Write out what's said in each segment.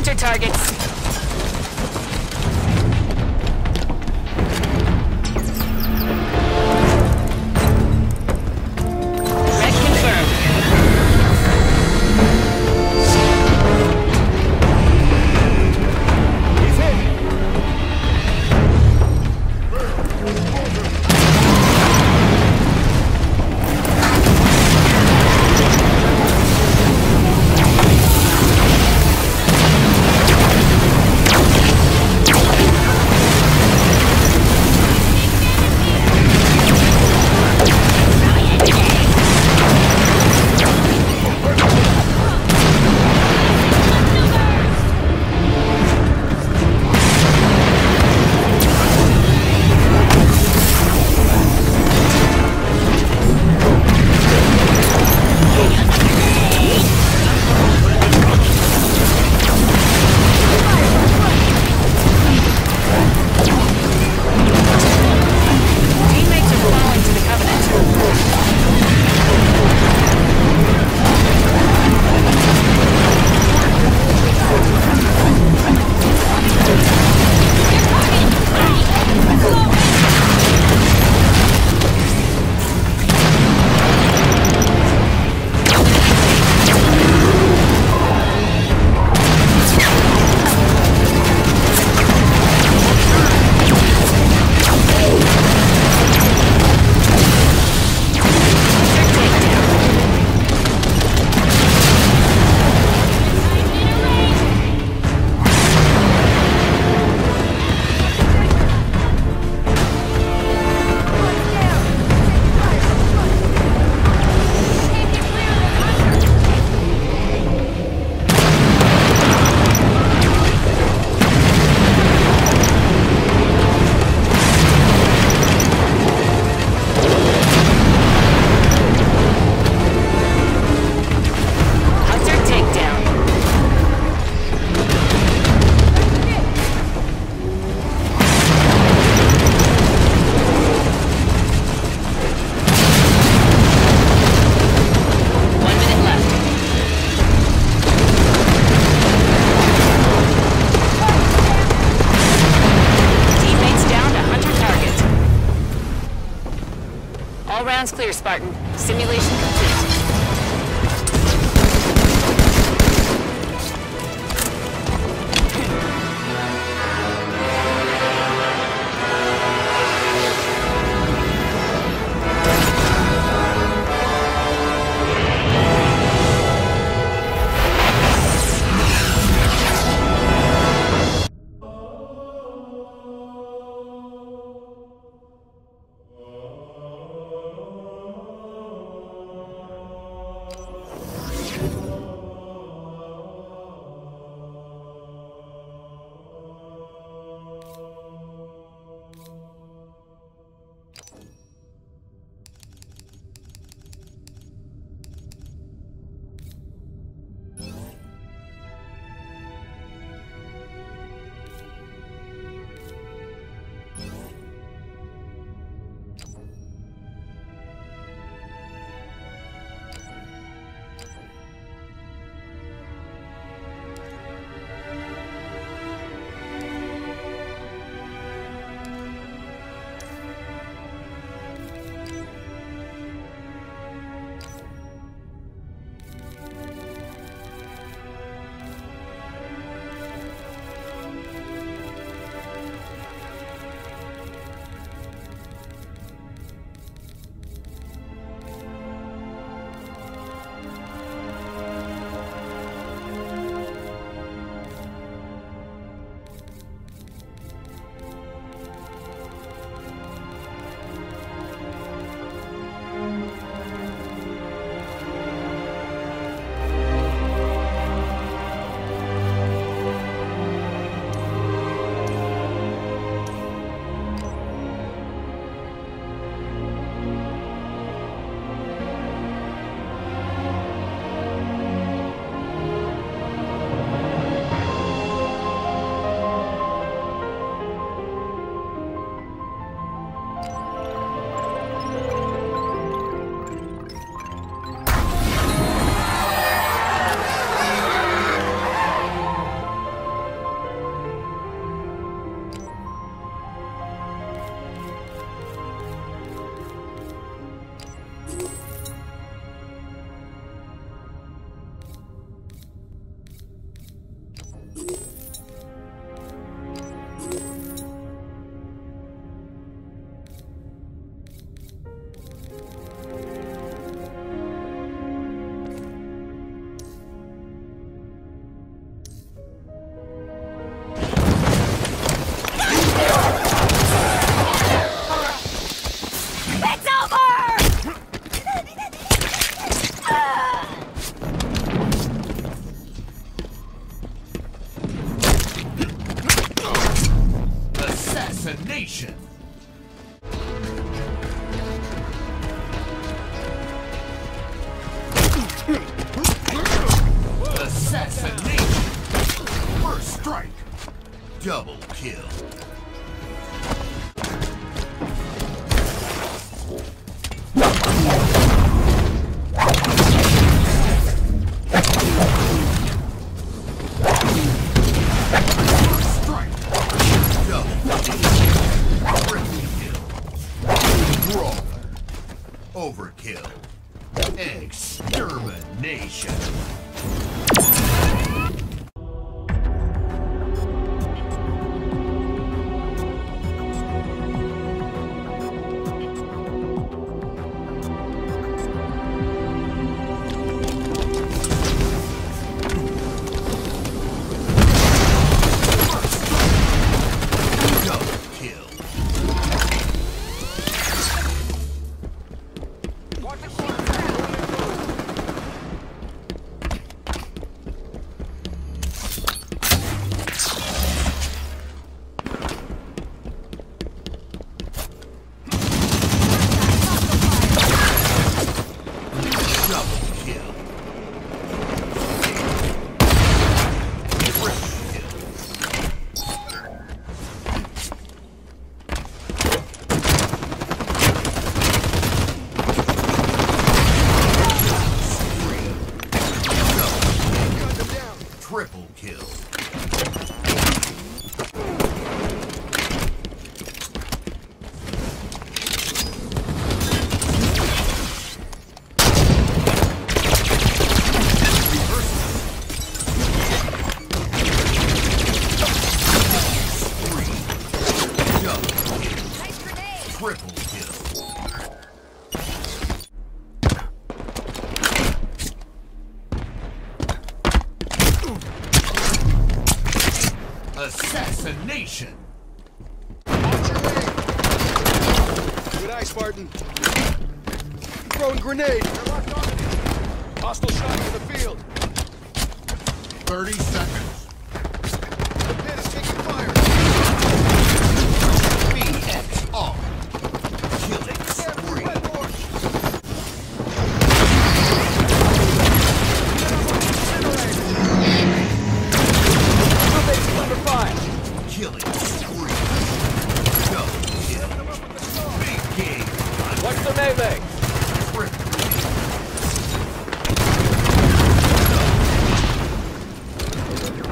Hunter targets. All rounds clear, Spartan. Simulation complete. Assassination! Assassination! First strike! Double kill! Overkill. Extermination. Triple kill. Triple kill. Assassination! Good eye, Spartan. Throwing grenade. Hostile shot to the field. 30 seconds. The pit is taking fire. BXR. Killing spree. Killing spree. Double kill. Big game. What's the melee? Triple kill.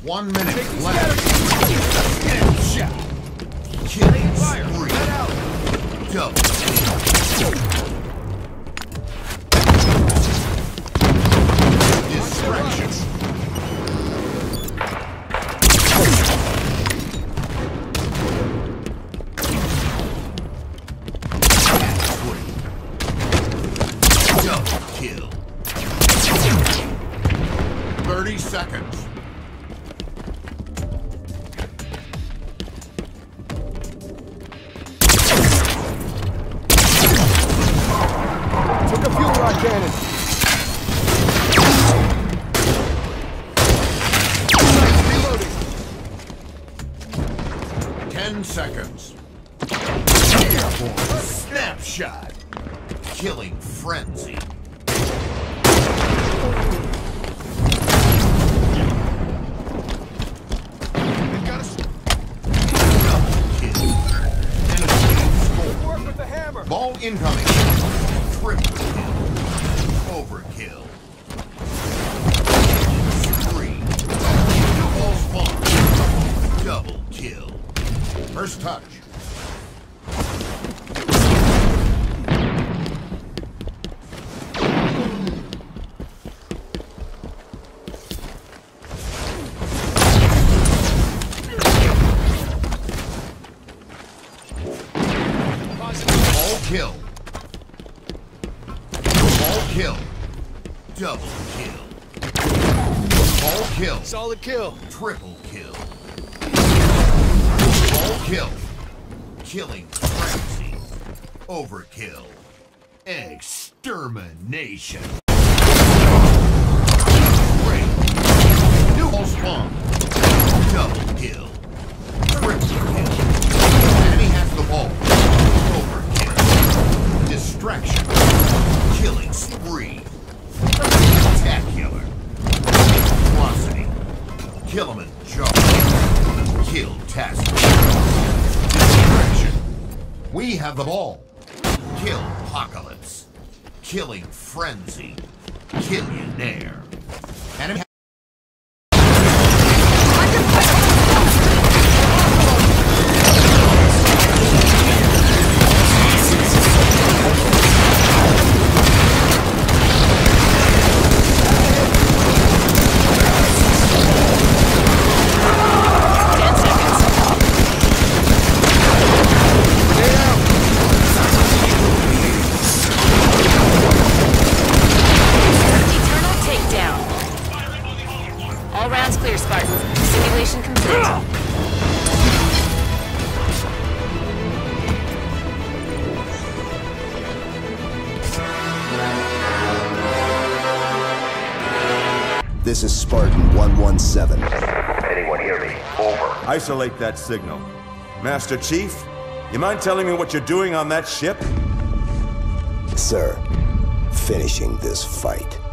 1 minute Taking left. Headshot. Killing spree. Get out. Double kill. Distraction. Double kill. 30 seconds. Took a fuel rod cannon. 10 seconds. Airborne snapshot. Killing frenzy. They've got us. Double kill. Enemy team score. Work with the hammer. Ball incoming. Triple kill. Overkill. Spree. Ball spawn. Double kill. First touch. Ball kill. Ball kill. Double kill. Ball kill. Solid kill. Triple kill. Ball kill. Killing frenzy. Overkill. Extermination. Great. New ball spawn. Double kill. Triple kill. Enemy has the ball. Overkill. Distraction. Killing spree. Spectacular. Velocity. Kill him in jaw. Kill task. Distraction. We have the ball. Kill apocalypse. Killing frenzy. Killionaire. Enemy. All rounds clear, Spartan. Simulation complete. This is Spartan 117. Anyone hear me? Over. Isolate that signal. Master Chief, you mind telling me what you're doing on that ship? Sir, finishing this fight.